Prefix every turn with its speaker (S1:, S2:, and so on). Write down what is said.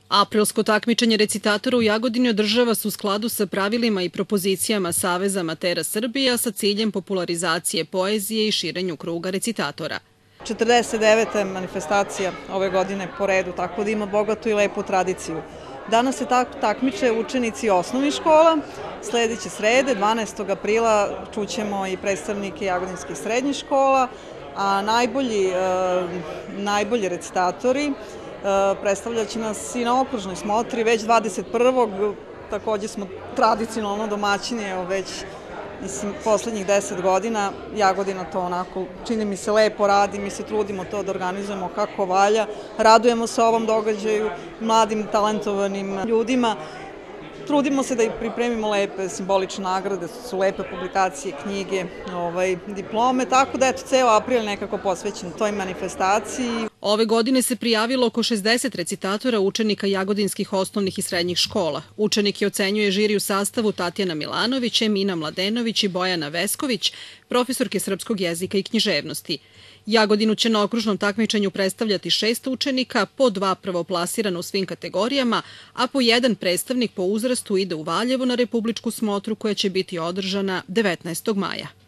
S1: Aprilsko takmičenje recitatora u Jagodini održava se u skladu sa pravilima i propozicijama Saveza amatera Srbije, a sa ciljem popularizacije poezije i širenju kruga recitatora.
S2: 49. manifestacija ove godine po redu, tako da ima bogatu i lepu tradiciju. Danas se takmiče učenici osnovnih škola, sledeće srede, 12. aprila, čućemo i predstavnike jagodinskih srednjih škola, a najbolji recitatori predstavljaće nas i na okružnoj smotri, već 21. Takođe smo tradicionalno domaćini, već poslednjih 10 godina. Jagodina to onako, čini mi se, lepo radi, mi se trudimo to da organizujemo kako valja, radujemo se ovom događaju, mladim, talentovanim ljudima. Trudimo se da i pripremimo lepe simbolične nagrade, su lepe publikacije, knjige, diplome, tako da eto, ceo april nekako posvećen toj manifestaciji.
S1: Ove godine se prijavilo oko 60 recitatora učenika jagodinskih osnovnih i srednjih škola. Učenike ocenjuje žiri u sastavu Tatjana Milanović, Emina Mladenović i Bojana Vesković, profesorke srpskog jezika i književnosti. Jagodinu će na okružnom takmičenju predstavljati 6 učenika, po 2 prvoplasirana u svim kategorijama, a po 1 predstavnik po uzrastu ide u Valjevo na republičku smotru koja će biti održana 19. maja.